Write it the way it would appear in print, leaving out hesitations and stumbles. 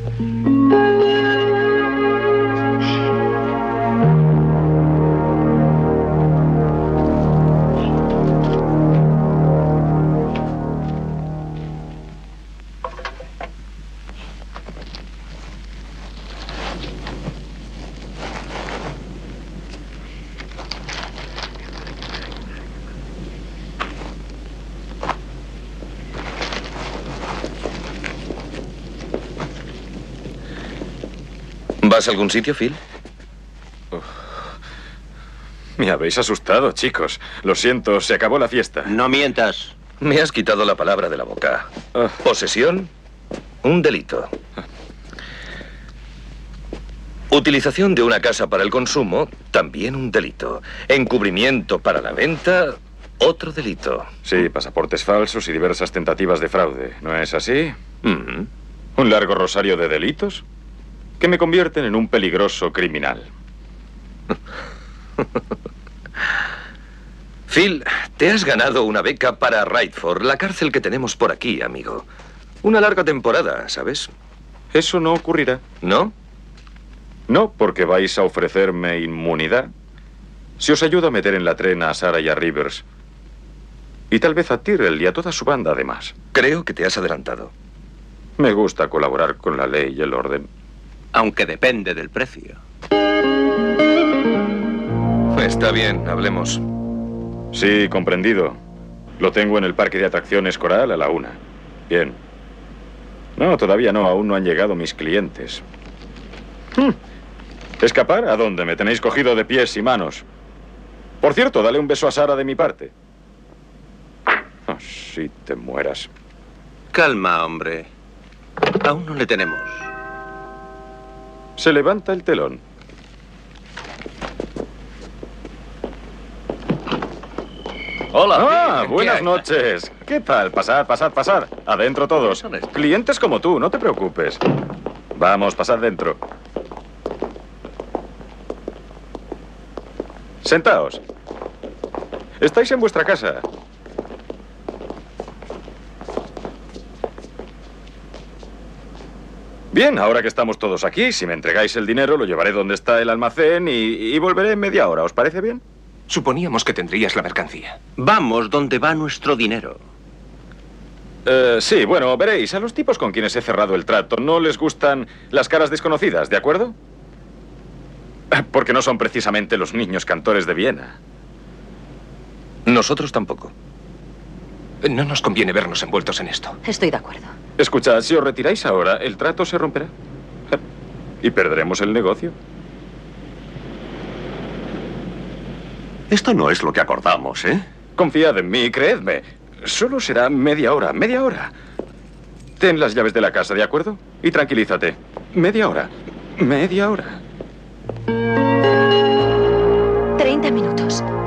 ¿Vas a algún sitio, Phil? Me habéis asustado, chicos. Lo siento, se acabó la fiesta. No mientas. Me has quitado la palabra de la boca. Posesión, un delito. Utilización de una casa para el consumo, también un delito. Encubrimiento para la venta, otro delito. Sí, pasaportes falsos y diversas tentativas de fraude. ¿No es así? ¿Un largo rosario de delitos? Que me convierten en un peligroso criminal. Phil, te has ganado una beca para Rightford, la cárcel que tenemos por aquí, amigo. Una larga temporada, ¿sabes? Eso no ocurrirá. ¿No? No, porque vais a ofrecerme inmunidad. Si os ayudo a meter en la trena a Sarah y a Rivers. Y tal vez a Tyrrell y a toda su banda, además. Creo que te has adelantado. Me gusta colaborar con la ley y el orden. Aunque depende del precio. Está bien, hablemos. Sí, comprendido. Lo tengo en el parque de atracciones Coral a la 1. Bien. No, todavía no. Aún no han llegado mis clientes. ¿Escapar? ¿A dónde? Me tenéis cogido de pies y manos. Por cierto, dale un beso a Sara de mi parte. Oh, si te mueras. Calma, hombre. Aún no le tenemos. Se levanta el telón. Hola. Buenas noches. ¿Qué tal? Pasad, pasad, pasad. Adentro todos. Clientes como tú, no te preocupes. Vamos, pasad dentro. Sentaos. Estáis en vuestra casa. Bien, ahora que estamos todos aquí, si me entregáis el dinero, lo llevaré donde está el almacén y volveré en media hora. ¿Os parece bien? Suponíamos que tendrías la mercancía. Vamos donde va nuestro dinero. Sí, bueno, veréis, a los tipos con quienes he cerrado el trato no les gustan las caras desconocidas, ¿de acuerdo? Porque no son precisamente los niños cantores de Viena. Nosotros tampoco. No nos conviene vernos envueltos en esto. Estoy de acuerdo. Escuchad, si os retiráis ahora, el trato se romperá. Y perderemos el negocio. Esto no es lo que acordamos, ¿eh? Confiad en mí, creedme. Solo será media hora, media hora. Ten las llaves de la casa, ¿de acuerdo? Y tranquilízate. Media hora. Media hora. 30 minutos.